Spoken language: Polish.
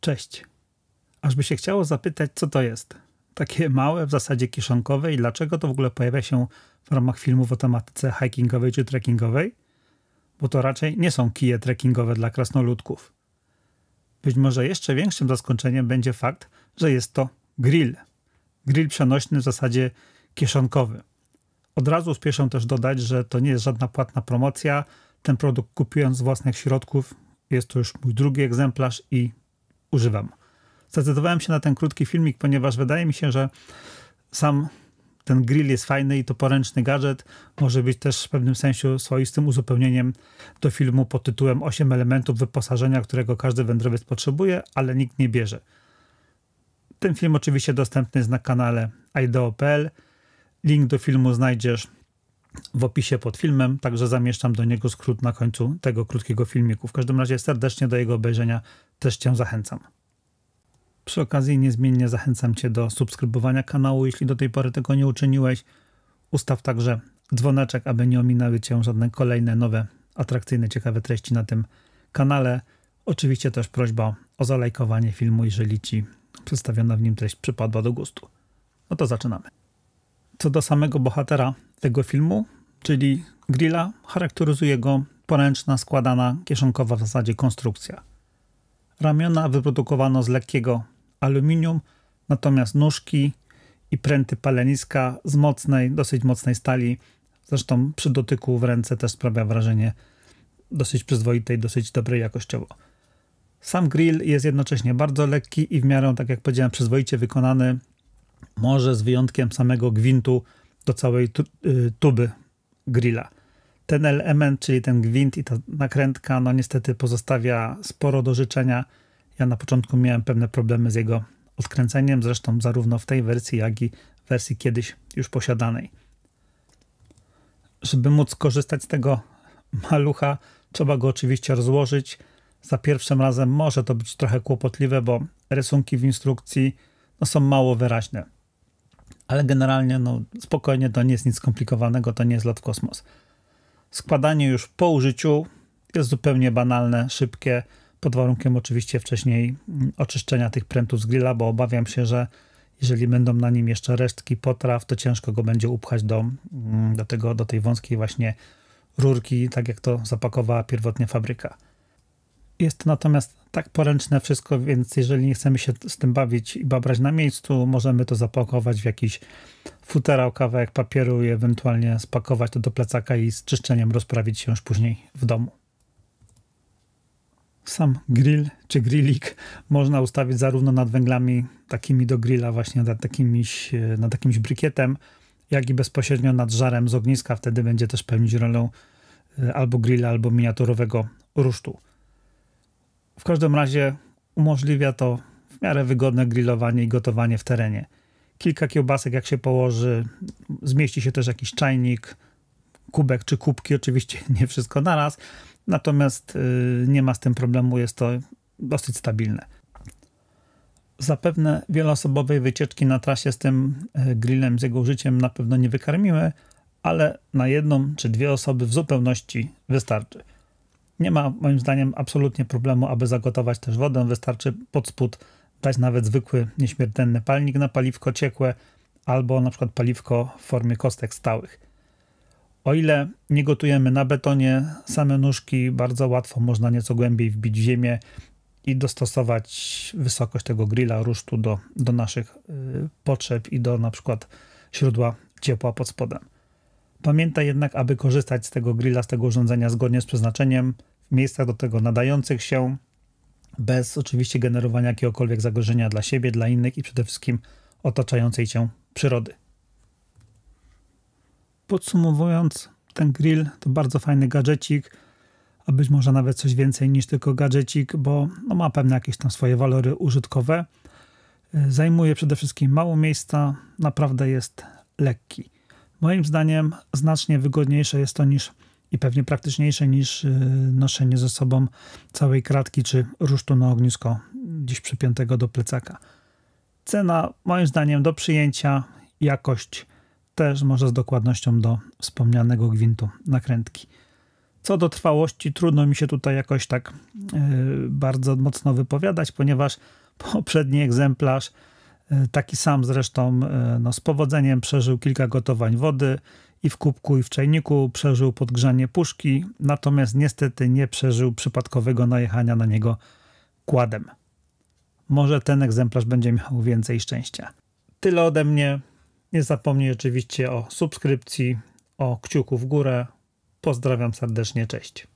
Cześć. Aż by się chciało zapytać, co to jest. Takie małe, w zasadzie kieszonkowe i dlaczego to w ogóle pojawia się w ramach filmów o tematyce hikingowej czy trekkingowej? Bo to raczej nie są kije trekkingowe dla krasnoludków. Być może jeszcze większym zaskoczeniem będzie fakt, że jest to grill. Grill przenośny w zasadzie kieszonkowy. Od razu spieszę też dodać, że to nie jest żadna płatna promocja. Ten produkt kupując z własnych środków, jest to już mój drugi egzemplarz i używam. Zdecydowałem się na ten krótki filmik, ponieważ wydaje mi się, że sam ten grill jest fajny i to poręczny gadżet może być też w pewnym sensie swoistym uzupełnieniem do filmu pod tytułem 8 elementów wyposażenia, którego każdy wędrowiec potrzebuje, ale nikt nie bierze. Ten film oczywiście dostępny jest na kanale ideo.pl. Link do filmu znajdziesz w opisie pod filmem, także zamieszczam do niego skrót na końcu tego krótkiego filmiku. W każdym razie serdecznie do jego obejrzenia też Cię zachęcam. Przy okazji niezmiennie zachęcam Cię do subskrybowania kanału, jeśli do tej pory tego nie uczyniłeś. Ustaw także dzwoneczek, aby nie ominęły Cię żadne kolejne, nowe, atrakcyjne, ciekawe treści na tym kanale. Oczywiście też prośba o zalajkowanie filmu, jeżeli Ci przedstawiona w nim treść przypadła do gustu. No to zaczynamy. Co do samego bohatera tego filmu, czyli grilla, charakteryzuje go poręczna, składana, kieszonkowa w zasadzie konstrukcja. Ramiona wyprodukowano z lekkiego aluminium, natomiast nóżki i pręty paleniska z mocnej, dosyć mocnej stali. Zresztą przy dotyku w ręce też sprawia wrażenie dosyć przyzwoitej, dosyć dobrej jakościowo. Sam grill jest jednocześnie bardzo lekki i w miarę, tak jak powiedziałem, przyzwoicie wykonany, może z wyjątkiem samego gwintu do całej tuby grilla. Ten element, czyli ten gwint i ta nakrętka, no niestety pozostawia sporo do życzenia. Ja na początku miałem pewne problemy z jego odkręceniem, zresztą zarówno w tej wersji, jak i w wersji kiedyś już posiadanej. Żeby móc korzystać z tego malucha, trzeba go oczywiście rozłożyć. Za pierwszym razem może to być trochę kłopotliwe, bo rysunki w instrukcji są mało wyraźne. Ale generalnie spokojnie, to nie jest nic skomplikowanego, to nie jest lot w kosmos. Składanie już po użyciu jest zupełnie banalne, szybkie, pod warunkiem oczywiście wcześniej oczyszczenia tych prętów z grilla, bo obawiam się, że jeżeli będą na nim jeszcze resztki potraw, to ciężko go będzie upchać do tej wąskiej właśnie rurki, tak jak to zapakowała pierwotnie fabryka. Jest to natomiast tak poręczne wszystko, więc jeżeli nie chcemy się z tym bawić i babrać na miejscu, możemy to zapakować w jakiś futerał, kawałek papieru i ewentualnie spakować to do plecaka i z czyszczeniem rozprawić się już później w domu. Sam grill czy grillik można ustawić zarówno nad węglami takimi do grilla, właśnie nad jakimś brykietem, jak i bezpośrednio nad żarem z ogniska. Wtedy będzie też pełnić rolę albo grilla, albo miniaturowego rusztu. W każdym razie umożliwia to w miarę wygodne grillowanie i gotowanie w terenie. Kilka kiełbasek jak się położy, zmieści się też jakiś czajnik, kubek czy kubki, oczywiście nie wszystko naraz, natomiast nie ma z tym problemu, jest to dosyć stabilne. Zapewne wieloosobowej wycieczki na trasie z tym grillem, z jego użyciem na pewno nie wykarmimy, ale na jedną czy dwie osoby w zupełności wystarczy. Nie ma moim zdaniem absolutnie problemu, aby zagotować też wodę. Wystarczy pod spód dać nawet zwykły, nieśmiertelny palnik na paliwko ciekłe albo na przykład paliwko w formie kostek stałych. O ile nie gotujemy na betonie, same nóżki bardzo łatwo można nieco głębiej wbić w ziemię i dostosować wysokość tego grilla, rusztu do naszych potrzeb i do na przykład źródła ciepła pod spodem. Pamiętaj jednak, aby korzystać z tego grilla, z tego urządzenia zgodnie z przeznaczeniem, w miejscach do tego nadających się, bez oczywiście generowania jakiegokolwiek zagrożenia dla siebie, dla innych i przede wszystkim otaczającej cię przyrody. Podsumowując, ten grill to bardzo fajny gadżecik, a być może nawet coś więcej niż tylko gadżecik, bo ma pewne jakieś tam swoje walory użytkowe. Zajmuje przede wszystkim mało miejsca, naprawdę jest lekki. Moim zdaniem znacznie wygodniejsze jest to i pewnie praktyczniejsze niż noszenie ze sobą całej kratki czy rusztu na ognisko gdzieś przypiętego do plecaka. Cena moim zdaniem do przyjęcia, jakość też może z dokładnością do wspomnianego gwintu nakrętki. Co do trwałości, trudno mi się tutaj jakoś tak bardzo mocno wypowiadać, ponieważ poprzedni egzemplarz, taki sam zresztą, z powodzeniem przeżył kilka gotowań wody i w kubku, i w czajniku, przeżył podgrzanie puszki, natomiast niestety nie przeżył przypadkowego najechania na niego kładem. Może ten egzemplarz będzie miał więcej szczęścia. Tyle ode mnie. Nie zapomnij oczywiście o subskrypcji, o kciuku w górę. Pozdrawiam serdecznie, cześć.